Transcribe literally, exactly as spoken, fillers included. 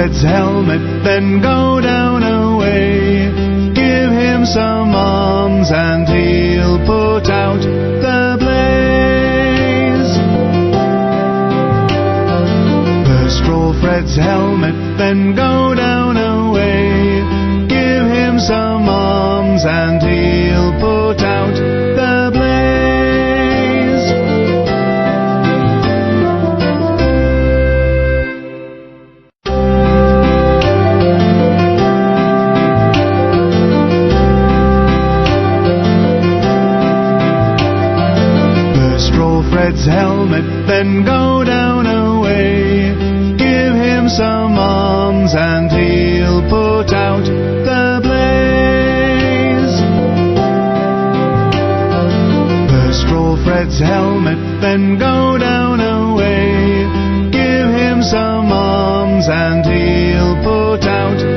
Fred's helmet, then go down away. Give him some arms and he'll put out the blaze. First roll Fred's helmet, then go down away. Give him some arms and he'll put out the blaze. First roll Fred's helmet, then go down away. Give him some arms and he'll put out the blaze. First roll Fred's helmet, then go down away. Give him some arms and he'll put out